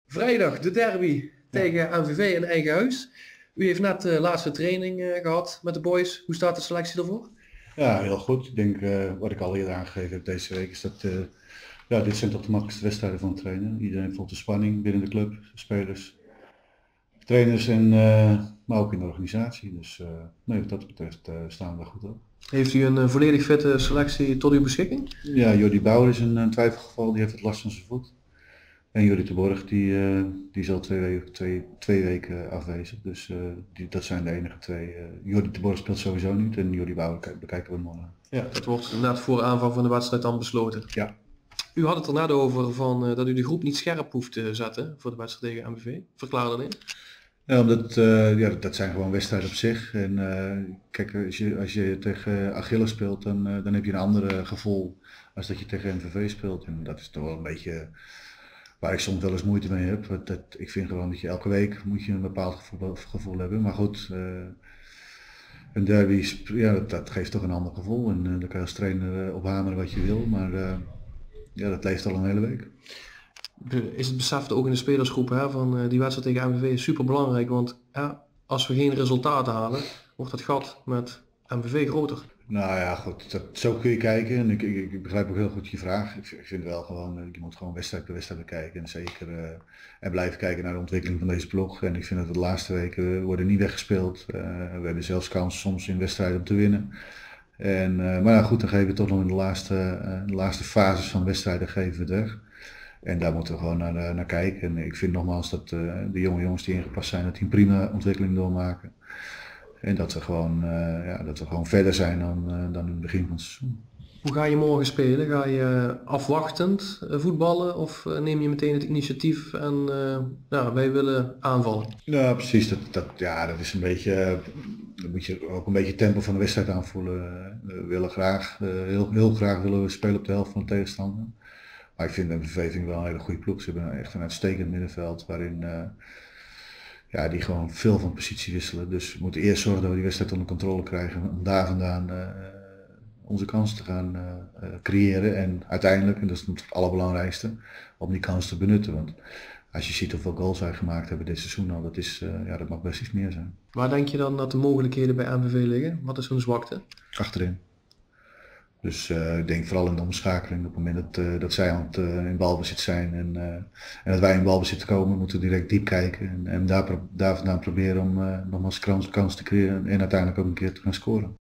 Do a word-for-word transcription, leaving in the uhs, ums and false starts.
Vrijdag de derby tegen M V V in eigen huis. U heeft net de laatste training uh, gehad met de boys. Hoe staat de selectie ervoor? Ja, heel goed. Ik denk, uh, wat ik al eerder aangegeven heb deze week, is dat uh, ja, dit zijn toch de makkelijkste wedstrijden van het trainen. Iedereen voelt de spanning binnen de club, de spelers, trainers, en, uh, maar ook in de organisatie. Dus uh, nee, wat dat betreft uh, staan we daar goed op. Heeft u een uh, volledig fitte selectie tot uw beschikking? Ja, Jordi Bouwer is een, een twijfelgeval, die heeft het last van zijn voet. En Jordi de Borg, die, uh, die is al twee weken, twee, twee weken afwezig. Dus uh, die, dat zijn de enige twee. Uh, Jordi de Borg speelt sowieso niet en Jordi Bouwer bekijken we morgen. Ja, dat wordt net voor aanvang van de wedstrijd dan besloten. Ja. U had het er net over van, uh, dat u de groep niet scherp hoeft te zetten voor de wedstrijd tegen M V V. Verklaar dat in. Ja, omdat, uh, ja, dat zijn gewoon wedstrijden op zich. En uh, kijk, als je, als je tegen Achilles speelt, dan, uh, dan heb je een ander gevoel als dat je tegen M V V speelt. En dat is toch wel een beetje waar ik soms wel eens moeite mee heb. Dat, ik vind gewoon dat je elke week moet je een bepaald gevoel, gevoel hebben. Maar goed, uh, een derby, ja, dat, dat geeft toch een ander gevoel. En uh, dan kan je als trainer uh, op hameren wat je wil. Maar uh, ja, dat leeft al een hele week. Is het beseft ook in de spelersgroep, hè, van uh, die wedstrijd tegen M V V is super belangrijk. Want ja, als we geen resultaten halen, wordt het gat met M V V groter. Nou ja, goed, dat, zo kun je kijken en ik, ik, ik begrijp ook heel goed je vraag. Ik, ik vind wel gewoon, je moet gewoon wedstrijd per wedstrijd bekijken en zeker uh, en blijven kijken naar de ontwikkeling van deze ploeg. En ik vind dat de laatste weken worden niet weggespeeld. Uh, we hebben zelfs kans soms in wedstrijden om te winnen. En, uh, maar ja, goed, dan geven we toch nog in de laatste, uh, de laatste fases van wedstrijden geven we het weg. En daar moeten we gewoon naar, uh, naar kijken. En ik vind nogmaals dat uh, de jonge jongens die ingepast zijn, dat die een prima ontwikkeling doormaken. En dat we gewoon, uh, ja, dat we gewoon verder zijn dan, uh, dan in het begin van het seizoen. Hoe ga je morgen spelen? Ga je afwachtend voetballen of neem je meteen het initiatief en uh, nou, wij willen aanvallen? Ja, precies. Dat, dat, ja, dat is een beetje, dan moet je ook een beetje het tempo van de wedstrijd aanvoelen. We willen graag, heel, heel graag willen we spelen op de helft van de tegenstander. Maar ik vind M V V vind ik wel een hele goede ploeg. Ze hebben echt een uitstekend middenveld waarin uh, ja, die gewoon veel van positie wisselen. Dus we moeten eerst zorgen dat we die wedstrijd onder controle krijgen om daar vandaan uh, onze kansen te gaan uh, creëren. En uiteindelijk, en dat is het allerbelangrijkste, om die kans te benutten. Want als je ziet hoeveel goals wij gemaakt hebben dit seizoen al, dat, is, uh, ja, dat mag best iets meer zijn. Waar denk je dan dat de mogelijkheden bij M V V liggen? Wat is hun zwakte? Achterin. Dus uh, ik denk vooral in de omschakeling, op het moment dat, uh, dat zij aan het, uh, in balbezit zijn en, uh, en dat wij in balbezit komen, moeten we direct diep kijken en, en daar, daar vandaan proberen om uh, nogmaals kans, kans te creëren en uiteindelijk ook een keer te gaan scoren.